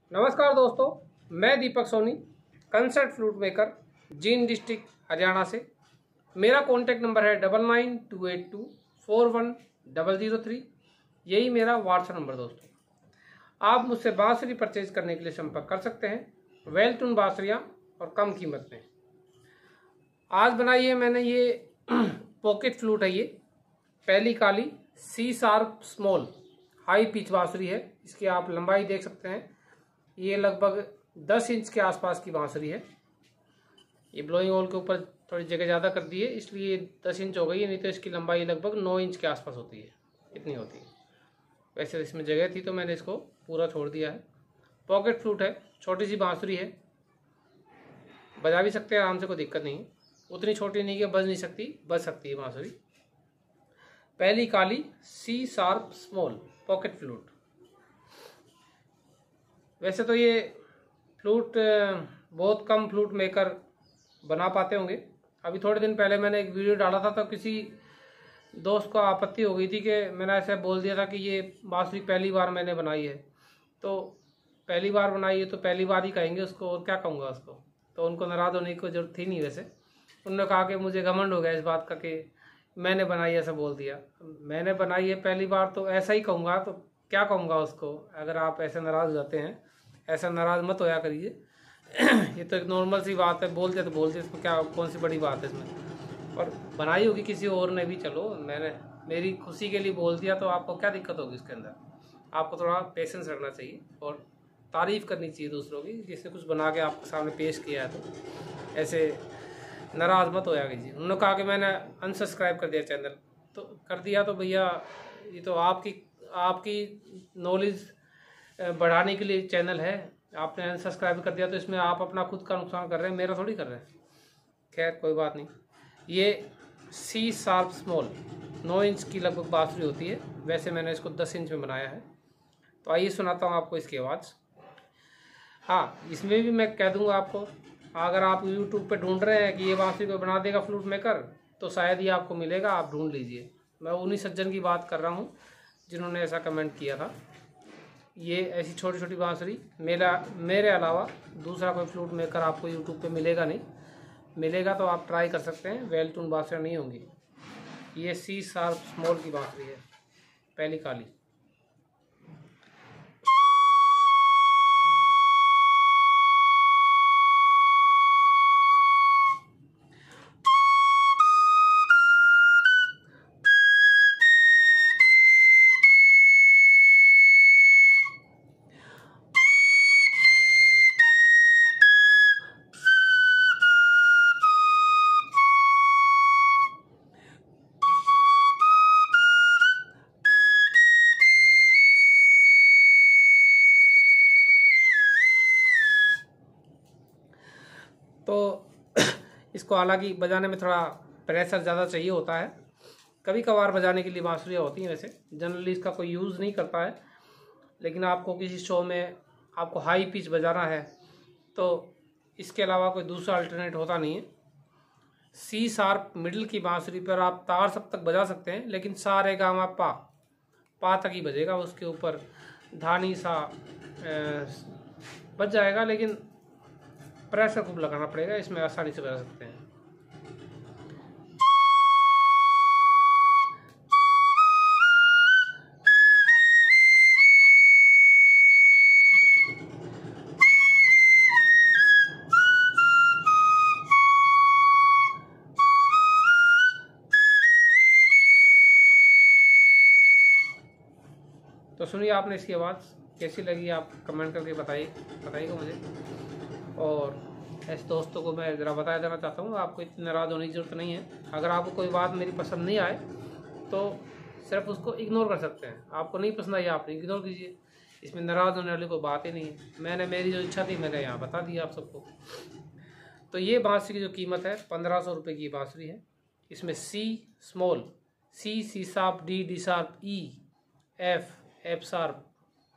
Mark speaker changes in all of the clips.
Speaker 1: नमस्कार दोस्तों, मैं Deepak Soni, concert flute maker, Jind district, Haryana से। मेरा कॉन्टैक्ट नंबर है 9928241003। यही मेरा व्हाट्सएप नंबर दोस्तों। आप मुझसे बांसुरी परचेज करने के लिए संपर्क कर सकते हैं। वेल ट्यून बांसुरियाँ और कम कीमत में। आज बनाई है मैंने ये पॉकेट फ्लूट है। ये पहली काली C sharp small high pitch बांसुरी है। इसकी आप लंबाई देख सकते हैं, ये लगभग 10 इंच के आसपास की बांसुरी है। ये ब्लोइंग होल के ऊपर थोड़ी जगह ज़्यादा कर दी है, इसलिए 10 इंच हो गई है, नहीं तो इसकी लंबाई लगभग 9 इंच के आसपास होती है, इतनी होती है। वैसे इसमें जगह थी तो मैंने इसको पूरा छोड़ दिया है। पॉकेट फ्लूट है, छोटी सी बांसुरी है, बजा भी सकते हैं आराम से, कोई दिक्कत नहीं है। उतनी छोटी नहीं कि बज नहीं सकती, बज सकती है बांसुरी। पहली काली C sharp small pocket flute. वैसे तो ये फ्लूट बहुत कम फ्लूट मेकर बना पाते होंगे। अभी थोड़े दिन पहले मैंने एक वीडियो डाला था तो किसी दोस्त को आपत्ति हो गई थी कि मैंने ऐसे बोल दिया था कि ये बांसुरी पहली बार मैंने बनाई है। तो पहली बार बनाई है तो पहली बार ही कहेंगे उसको, और क्या कहूँगा उसको। तो उनको नाराज़ होने की जरूरत थी नहीं। वैसे उन्होंने कहा कि मुझे घमंड हो गया इस बात का कि मैंने बनाई, ऐसा बोल दिया। मैंने बनाई है पहली बार तो ऐसा ही कहूँगा, तो क्या कहूँगा उसको। अगर आप ऐसे नाराज़ हो जाते हैं, ऐसा नाराज़ मत होया करिए। ये तो एक नॉर्मल सी बात है, बोलते तो बोलते, इसमें क्या कौन सी बड़ी बात है इसमें। और बनाई होगी किसी और ने भी, चलो मैंने मेरी खुशी के लिए बोल दिया, तो आपको क्या दिक्कत होगी इसके अंदर। आपको थोड़ा पेशेंस रखना चाहिए और तारीफ़ करनी चाहिए दूसरों की। जिसने कुछ बना के आपके सामने पेश किया है तो ऐसे नाराज़ मत होया कीजिए। उन्होंने कहा कि मैंने अनसब्सक्राइब कर दिया चैनल, तो कर दिया तो भैया ये तो आपकी नॉलेज बढ़ाने के लिए चैनल है। आपने अनसब्सक्राइब कर दिया तो इसमें आप अपना खुद का नुकसान कर रहे हैं, मेरा थोड़ी कर रहे हैं। खैर कोई बात नहीं। ये सी शार्प स्मॉल 9 इंच की लगभग बांसुरी होती है। वैसे मैंने इसको 10 इंच में बनाया है। तो आइए सुनाता हूँ आपको इसकी आवाज़। हाँ, इसमें भी मैं कह दूँगा आपको, अगर आप YouTube पे ढूंढ रहे हैं कि ये बांसुरी को बना देगा फ्लूट मेकर, तो शायद ही आपको मिलेगा, आप ढूंढ लीजिए। मैं उन्हीं सज्जन की बात कर रहा हूँ जिन्होंने ऐसा कमेंट किया था। ये ऐसी छोटी छोटी बांसुरी मेरे अलावा दूसरा कोई फ्लूट मेकर आपको यूट्यूब पे मिलेगा नहीं। मिलेगा तो आप ट्राई कर सकते हैं, वेल ट्यून बांसुरियाँ नहीं होंगी। ये सी शार्प स्मॉल की बांसुरी है, पहली काली। तो इसको हालांकि बजाने में थोड़ा प्रेशर ज़्यादा चाहिए होता है। कभी कभार बजाने के लिए बांसुरियाँ होती हैं, वैसे जनरली इसका कोई यूज़ नहीं करता है। लेकिन आपको किसी शो में आपको हाई पिच बजाना है तो इसके अलावा कोई दूसरा अल्टरनेट होता नहीं है। सी शार्प मिडिल की बांसुरी पर आप तार सब तक बजा सकते हैं, लेकिन सा रे गा मा पा तक ही बजेगा। उसके ऊपर धानी सा बज जाएगा, लेकिन प्रेशर खूब लगाना पड़ेगा। इसमें आसानी से बजा सकते हैं। तो सुनिए आपने इसकी आवाज़ कैसी लगी, आप कमेंट करके बताइएगा मुझे। और ऐसे दोस्तों को मैं ज़रा बता देना चाहता हूँ, आपको इतनी नाराज़ होने की ज़रूरत नहीं है। अगर आपको कोई बात मेरी पसंद नहीं आए तो सिर्फ उसको इग्नोर कर सकते हैं। आपको नहीं पसंद आई, आप इग्नोर कीजिए। इसमें नाराज़ होने वाली कोई बात ही नहीं है। मेरी जो इच्छा थी मैंने यहाँ बता दिया आप सबको। तो ये बांसुरी की जो कीमत है 1500 रुपये की बांसुरी है। इसमें C small, C sharp, D sharp, E, F sharp,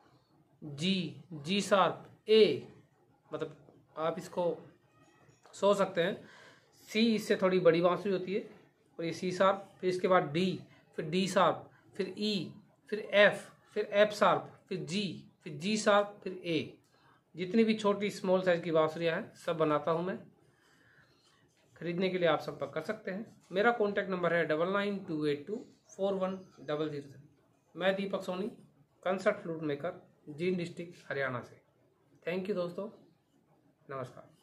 Speaker 1: G sharp, A, मतलब आप इसको सोच सकते हैं। सी इससे थोड़ी बड़ी बांसुरी होती है, और ये सी शार्प, फिर इसके बाद डी, फिर डी शार्प, फिर ई, फिर एफ शार्प, फिर जी शार्प, फिर ए। जितनी भी छोटी स्मॉल साइज़ की बांसुरियाँ हैं सब बनाता हूँ मैं। खरीदने के लिए आप संपर्क कर सकते हैं। मेरा कॉन्टैक्ट नंबर है 9928241003। मैं Deepak Soni, concert flute maker, Jind district, Haryana से। थैंक यू दोस्तों, नमस्कार।